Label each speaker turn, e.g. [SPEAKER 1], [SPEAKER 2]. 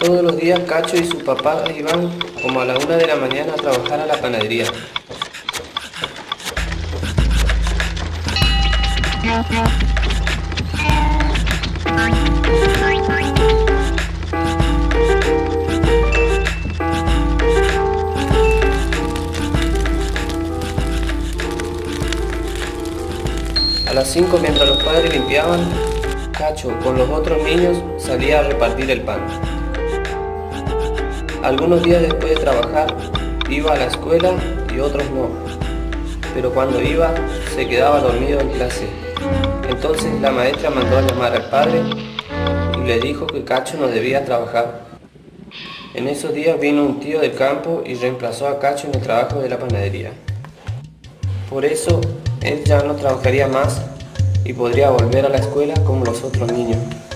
[SPEAKER 1] Todos los días Cacho y su papá iban como a la 1 de la mañana a trabajar a la panadería. A las 5, mientras los padres limpiaban, Cacho con los otros niños salía a repartir el pan. Algunos días después de trabajar iba a la escuela y otros no, pero cuando iba se quedaba dormido en clase. Entonces la maestra mandó a llamar al padre y le dijo que Cacho no debía trabajar. En esos días vino un tío del campo y reemplazó a Cacho en el trabajo de la panadería. Por eso él ya no trabajaría más y podría volver a la escuela como los otros niños.